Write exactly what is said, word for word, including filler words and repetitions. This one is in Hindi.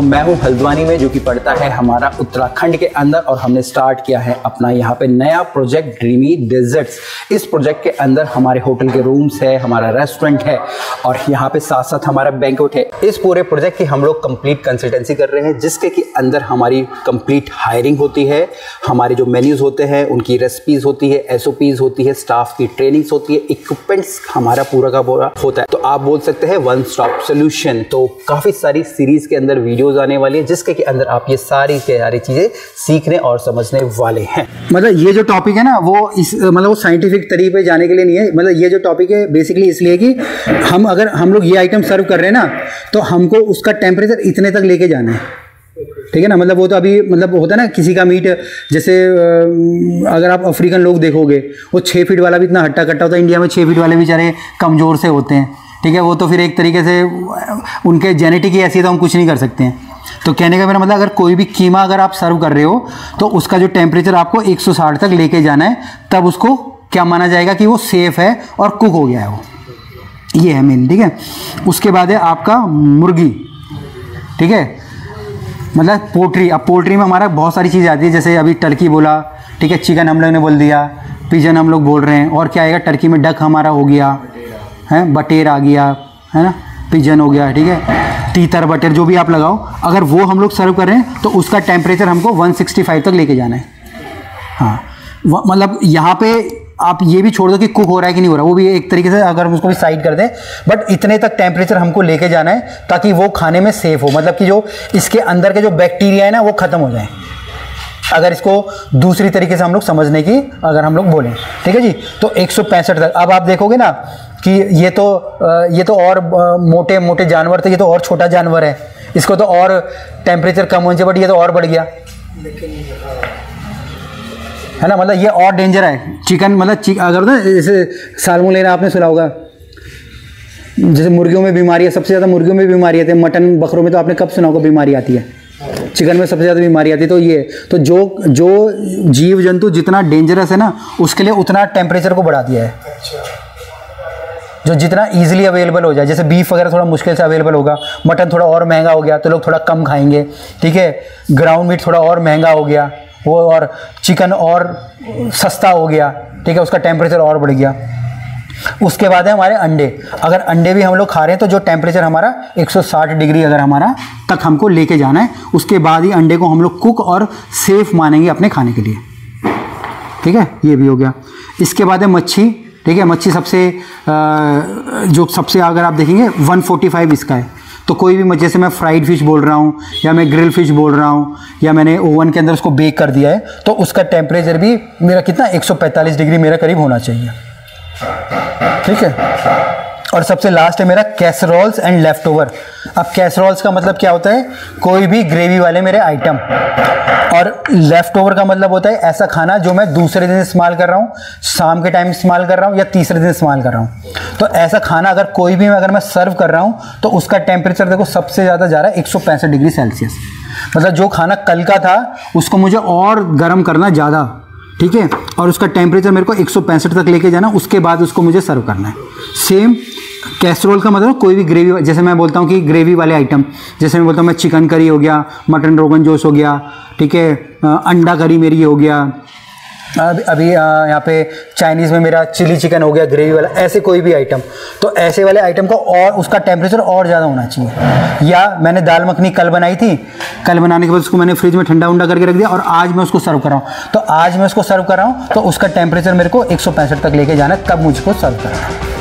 मैं हूं हल्द्वानी में, जो कि पड़ता है हमारा उत्तराखंड के अंदर, और हमने स्टार्ट किया है अपना यहाँ पे नया प्रोजेक्ट ड्रीमी डेजर्ट्स। इस प्रोजेक्ट के अंदर हमारे होटल के रूम्स है, हमारा रेस्टोरेंट है और यहाँ पे साथ साथ हमारा बैंक्वेट है। इस पूरे प्रोजेक्ट की हम लोग कंप्लीट कंसल्टेंसी कर रहे हैं, जिसके कि अंदर हमारी कंप्लीट हायरिंग होती है, हमारे जो मेन्यूज होते हैं उनकी रेसिपीज होती है, एस ओ पीज होती है, स्टाफ की ट्रेनिंग्स होती है, इक्विपमेंट्स हमारा पूरा का पूरा होता है। तो आप बोल सकते हैं वन स्टॉप सोल्यूशन। तो काफ़ी सारी सीरीज़ के अंदर वीडियोज़ आने वाली है, जिसके के अंदर आप ये सारी सारी चीज़ें सीखने और समझने वाले हैं। मतलब ये जो टॉपिक है ना वो इस मतलब वो साइंटिफिक तरीके पे जाने के लिए नहीं है। मतलब ये जो टॉपिक है बेसिकली इसलिए कि हम अगर हम लोग ये आइटम सर्व कर रहे हैं ना, तो हमको उसका टेम्परेचर इतने तक लेके जाना है, ठीक है ना। मतलब वो तो अभी मतलब होता है ना, किसी का मीट, जैसे अगर आप अफ्रीकन लोग देखोगे वो छः फीट वाला भी इतना हट्टा कट्टा होता है, इंडिया में छः फीट वाले बेचारे कमज़ोर से होते हैं, ठीक है। वो तो फिर एक तरीके से उनके जेनेटिक ही ऐसी है, तो हम कुछ नहीं कर सकते हैं। तो कहने का मेरा मतलब, अगर कोई भी कीमा अगर आप सर्व कर रहे हो तो उसका जो टेम्परेचर आपको एक सौ साठ तक लेके जाना है, तब उसको क्या माना जाएगा कि वो सेफ़ है और कुक हो गया है वो, ये है मेन, ठीक है। उसके बाद है आपका मुर्गी, ठीक है, मतलब पोल्ट्री। अब पोल्ट्री में हमारा बहुत सारी चीज़ें आती है, जैसे अभी टर्की बोला, ठीक है, चिकन हम लोग ने बोल दिया, पिजन हम लोग बोल रहे हैं, और क्या आएगा, टर्की में डक हमारा हो गया है, बटेर आ गया है ना, पिजन हो गया, ठीक है, तीतर बटेर जो भी आप लगाओ, अगर वो हम लोग सर्व कर रहे हैं तो उसका टेम्परेचर हमको एक सौ पैंसठ तक लेके जाना है। हाँ, मतलब यहाँ पे आप ये भी छोड़ दो कि कुक हो रहा है कि नहीं हो रहा, वो भी एक तरीके से अगर हम उसको भी साइड कर दें, बट इतने तक टेम्परेचर हमको लेके जाना है ताकि वो खाने में सेफ हो। मतलब कि जो इसके अंदर के जो बैक्टीरिया है ना वो ख़त्म हो जाए, अगर इसको दूसरी तरीके से हम लोग समझने की अगर हम लोग बोलें, ठीक है जी। तो एक सौ पैंसठ तक। अब आप देखोगे ना कि ये तो ये तो और मोटे मोटे जानवर थे, ये तो और छोटा जानवर है, इसको तो और टेम्परेचर कम होने से, बट ये तो और बढ़ गया है ना। मतलब ये और डेंजर है। चिकन मतलब चिक, अगर ना जैसे साल्मोनेला आपने सुना होगा, जैसे मुर्गियों में बीमारी है, सबसे ज़्यादा मुर्गियों में बीमारी आती है, मटन बकरों में तो आपने कब सुना होगा बीमारी आती है, चिकन में सबसे ज़्यादा बीमारी आती है। तो ये तो जो जो जीव जंतु जितना डेंजरस है ना, उसके लिए उतना टेम्परेचर को बढ़ा दिया है, जो जितना इजीली अवेलेबल हो जाए। जैसे बीफ वगैरह थोड़ा मुश्किल से अवेलेबल होगा, मटन थोड़ा और महंगा हो गया तो लोग थोड़ा कम खाएंगे, ठीक है, ग्राउंड मीट थोड़ा और महंगा हो गया वो, और चिकन और सस्ता हो गया, ठीक है, उसका टेम्परेचर और बढ़ गया। उसके बाद है हमारे अंडे। अगर अंडे भी हम लोग खा रहे हैं तो जो टेम्परेचर हमारा एक सौ साठ डिग्री अगर हमारा तक हमको लेके जाना है, उसके बाद ही अंडे को हम लोग कुक और सेफ मानेंगे अपने खाने के लिए, ठीक है, ये भी हो गया। इसके बाद है मच्छी, ठीक है। मच्छी सबसे जो सबसे अगर आप देखेंगे एक सौ पैंतालीस इसका है। तो कोई भी, जैसे मैं फ्राइड फिश बोल रहा हूँ या मैं ग्रिल फिश बोल रहा हूँ या मैंने ओवन के अंदर उसको बेक कर दिया है, तो उसका टेम्परेचर भी मेरा कितना एक सौ पैंतालीस डिग्री मेरा करीब होना चाहिए, ठीक है। और सबसे लास्ट है मेरा कैसरोल्स एंड लेफ्ट ओवर। अब कैसरोल्स का मतलब क्या होता है, कोई भी ग्रेवी वाले मेरे आइटम, और लेफ्ट ओवर का मतलब होता है ऐसा खाना जो मैं दूसरे दिन इस्तेमाल कर रहा हूँ, शाम के टाइम इस्तेमाल कर रहा हूँ या तीसरे दिन इस्तेमाल कर रहा हूँ। तो ऐसा खाना अगर कोई भी अगर मैं सर्व कर रहा हूँ तो उसका टेम्परेचर देखो सबसे ज़्यादा जा रहा है एक सौ पैंसठ डिग्री सेल्सियस। मतलब जो खाना कल का था उसको मुझे और गर्म करना ज़्यादा, ठीक है, और उसका टेम्परेचर मेरे को एक सौ पैंसठ तक लेके जाना, उसके बाद उसको मुझे सर्व करना है। सेम कैसरोल का मतलब कोई भी ग्रेवी, जैसे मैं बोलता हूँ कि ग्रेवी वाले आइटम, जैसे मैं बोलता हूँ मैं चिकन करी हो गया, मटन रोगन जोश हो गया, ठीक है, अंडा करी मेरी हो गया, अभी अभी यहाँ पे चाइनीज़ में मेरा चिली चिकन हो गया ग्रेवी वाला, ऐसे कोई भी आइटम। तो ऐसे वाले आइटम को और उसका टेम्परेचर और ज़्यादा होना चाहिए। या मैंने दाल मखनी कल बनाई थी, कल बनाने के बाद उसको मैंने फ्रिज में ठंडा उंडा करके रख दिया और आज मैं उसको सर्व कर रहा हूँ, तो आज मैं उसको सर्व कर रहा हूँ तो उसका टेम्परेचर मेरे को एक सौ पैंसठ तक लेके जाना है, तब मुझको सर्व करना है।